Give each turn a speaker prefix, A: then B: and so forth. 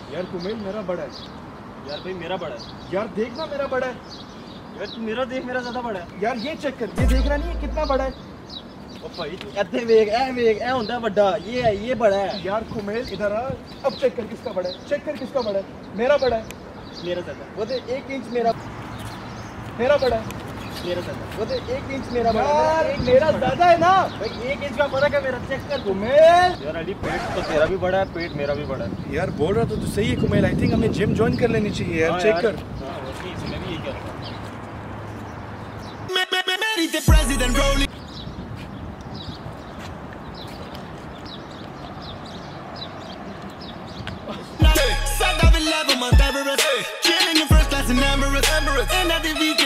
A: यार कुमेल मेरा बड़ा है।
B: यार भाई मेरा बड़ा है।
A: यार देखना मेरा बड़ा है।
B: यार तू मेरा देख, मेरा ज्यादा बड़ा है।
A: यार ये चेक कर, ये देख रहा नहीं है कितना बड़ा है।
B: ओ भाई तू ऐसे वेख, ए होंदा है बड़ा, ये बड़ा है।
A: यार कुमेल इधर आ, अब चेक कर किसका बड़ा है, चेक कर किसका बड़ा है। मेरा बड़ा है।
B: मेरा ज्यादा।
A: वो देख 1 इंच मेरा बड़ा है।
B: मेरा ज्यादा।
A: वो देख 1 इंच मेरा बड़ा है। मेरा ज्यादा है ना
B: भाई 1 इंच का फर्क है मेरा, चेक कर।
A: कुमेल
B: यार अली पेट तो तेरा भी बड़ा है, पेट मेरा भी बड़ा है।
A: यार बोल रहा तो तू सही है कुमेल, आई थिंक हमें जिम ज्वाइन कर लेनी चाहिए यार। चेक कर।
B: हाँ वही, इसमें भी यही कह रहा था।
C: Sat down with level, my Everest. Chilling in first class in Emirates. And at the